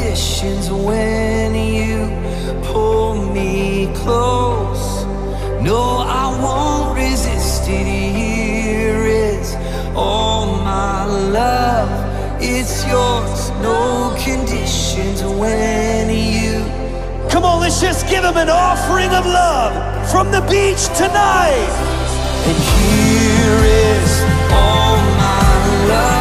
conditions when you pull me close. No, I won't resist it. Here is all my love, it's yours. No conditions when you. Come on, let's just give him an offering of love from the beach tonight. And here is all my love.